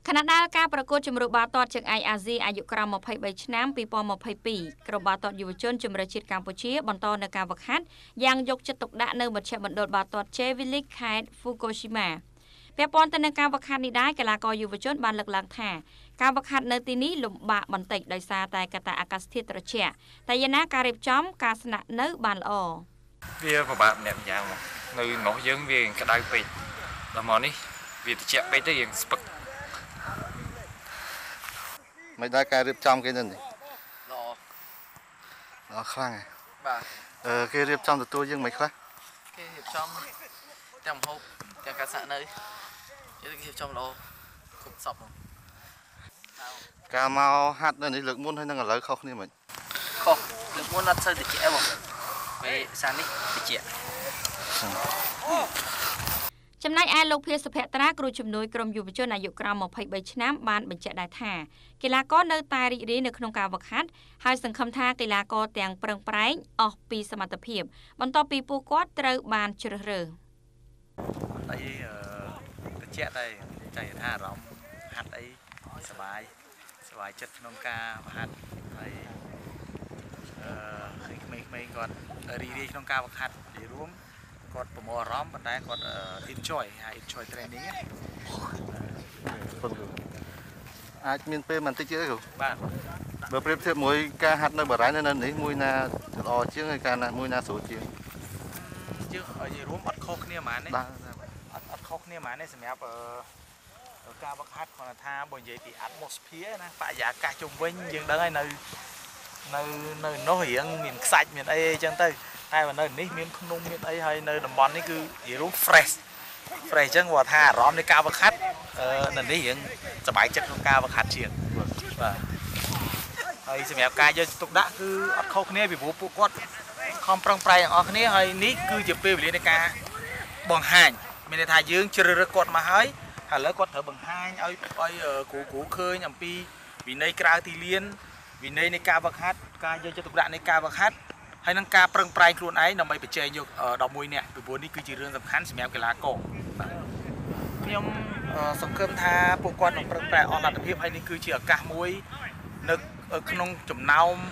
ខណៈដែលការប្រកួតជម្រុះបាល់ទាត់ជើងឯកអាស៊ីអាយុក្រោម23ឆ្នាំ2022ក្រុមបាល់ទាត់យុវជនជម្រើសជាតិកម្ពុជាបន្តនៅការហ្វឹកហាត់យ៉ាងយកចិត្តទុកដាក់នៅមជ្ឈមណ្ឌលបាល់ទាត់ J-Village ខេត្ត Fukushima ពាក់ព័ន្ធទៅនឹងការហ្វឹកហាត់នេះដែរកីឡាករយុវជនបានលើកឡើងថាការហ្វឹកហាត់នៅទីនេះលំបាកបន្តិចដោយសារតែកត្តាអាកាសធាតុត្រជាក់តែយ៉ាងណាការរៀបចំការស្នាក់នៅបានល្អវាពិបាកម្នាក់ម្យ៉ាងមកនៅនោះយើងវាក្តៅពេកដល់មកនេះវាត្រជាក់ពេកទៅយើងស្ពឹកមិនដែរការរៀបចំគេនេះល្អខ្លាំងហើយបាទគេរៀបចំទទួលយើងមិនខ្លះគេរៀបចំទាំងហូបទាំងការសាក់នៅគេរៀបចំល្អគ្រប់សពការមកហាត់នៅនេះលើកមុនហើយនឹងឥឡូវខុសគ្នាមិនខុសលើកមុនអត់សូវត្រជាក់បងពេលសានេះត្រជាក់ចំណែកឯលោកភាសុភក្ត្រាគ្រូជំនួយក្រុមយុវជនអាយុក្រោម23ឆ្នាំបានបញ្ជាក់ដែរថាកីឡាករនៅតែរីករាយនៅក្នុងការហ្វឹកហាត់ហើយសង្ឃឹមថាកីឡាករទាំងប្រឹងប្រែងអស់ពីសមត្ថភាពបន្ទាប់ពីពួកគាត់ត្រូវបានជ្រើសរើសអីត្រជាក់តែចង់ថាអារម្មណ៍ហាត់អីសប្បាយចិត្តក្នុងការហាត់ហើយក្មេងៗគាត់រីករាយក្នុងការហ្វឹកហាត់និយាយរួមគាត់ប្រមូលអារម្មណ៍ប៉ុន្តែគាត់ enjoy training អាចមានពេលបន្តិចទៀតទេគ្រូបាទបើប្រៀបធៀបមួយការហាត់នៅបារាំងនៅនេះមួយណាល្អជាងហើយការណាមួយណាស្រួលជាងយើងនិយាយរួមអត់ខុសគ្នាហ្មងទេអត់ខុសគ្នាហ្មងទេសម្រាប់ការវឹកហាត់គាត់ថាបើនិយាយពី atmosphere ណាបរិយាកាសជុំវិញយើងដឹងហើយនៅនោះរៀងមានខ្សាច់មានអីអញ្ចឹងទៅតែបើនៅនេះមានភ្នំមានអីហើយនៅតំបន់នេះគឺនិយាយរួម fresh អញ្ចឹងគាត់ថាអារម្មណ៍នៃការវឹកហាត់នៅនេះរៀងសប្បាយចិត្តក្នុងការវឹកហាត់ជាងបាទហើយសម្រាប់ការយកទុកដាក់គឺអត់ខុសគ្នាពីព្រោះពួកគាត់ខំប្រឹងប្រែងទាំងអស់គ្នាហើយនេះគឺជាពេលវេលានៃការបង្ហាញមានន័យថាយើងជ្រើសរើសគាត់មកហើយឥឡូវគាត់ត្រូវបង្ហាញឲ្យគ្រូឃើញអំពីវិន័យក្រៅទីលានវិន័យនៃការវឹកហាត់ការយកចិត្តទុកដាក់នៃការវឹកហាត់ហើយនឹងការប្រឹងប្រែងខ្លួនឯងដើម្បីបញ្ចេញយក11នាក់ពីព្រោះនេះគឺជារឿងសំខាន់សម្រាប់កីឡាករខ្ញុំសង្ឃឹមថាពួកគាត់នឹងប្រឹងប្រែងអស់លទ្ធភាពហើយនេះគឺជាឱកាសមួយនៅក្នុងចំណោម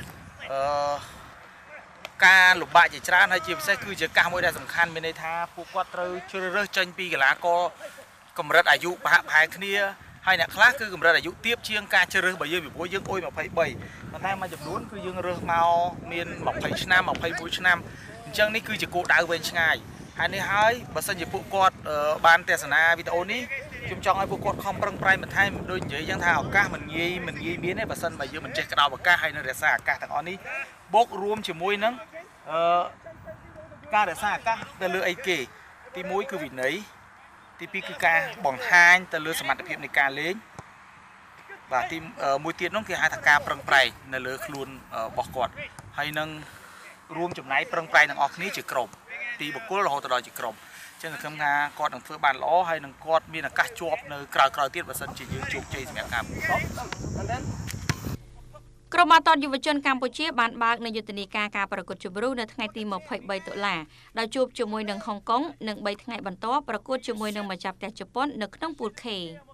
ការលំបាកជាច្រើនហើយជាពិសេសគឺជាឱកាសមួយដែលសំខាន់មានន័យថាពួកគាត់ត្រូវជ្រើសរើសចេញពីកីឡាករកម្រិតអាយុប្រហាក់ប្រហែលគ្នាហើយអ្នកខ្លះគឺកម្រិតអាយុទាបជាងការជ្រើសរើសរបស់យើងពីព្រោះយើងអុយ23ប៉ុន្តែមួយចំនួនគឺយើងរើសមកមាន20ឆ្នាំ21ឆ្នាំអញ្ចឹងនេះគឺជាគោលដៅវែងឆ្ងាយហើយនេះហើយបើសិនជាពួកគាត់បានទស្សនាវីដេអូនេះខ្ញុំចង់ឲ្យពួកគាត់ខំប្រឹងប្រែងបន្ថែមដូចនិយាយយ៉ាងថាឱកាសមិនងាយមានទេបើសិនបើយើងមិនចេះក្តោបឱកាសហើយនឹងរក្សាឱកាសទាំងអស់នេះបូករួមជាមួយនឹងការរក្សាឱកាសទៅលើអីគេទី1គឺវិន័យទី2គឺការបង្ហាញទៅលើសមត្ថភាពនៃការលេងបាទទីមួយទៀតនោះគេហៅថាការប្រឹងប្រែងនៅលើខ្លួនរបស់គាត់ហើយនឹងរួមចំណែកប្រឹងប្រែងទាំងអស់គ្នាជាក្រុមពីបុគ្គលរហូតដល់ជាក្រុមអញ្ចឹងសង្ឃឹមថាគាត់នឹងធ្វើបានល្អហើយនឹងគាត់មានឱកាសជាប់នៅក្រោយទៀតបើសិនជាយើងជោគជ័យសម្រាប់ការប្រកបក្រុមបាល់ទាត់យុវជនកម្ពុជាបានបើកនៅយុទ្ធនាការប្រកួតជម្រុះនៅថ្ងៃទី23តុលាដោយជួបជាមួយនឹងហុងកុងនិង3ថ្ងៃបន្ទាប់ប្រកួតជាមួយនឹងម្ចាស់ផ្ទះជប៉ុននៅក្នុងពូល K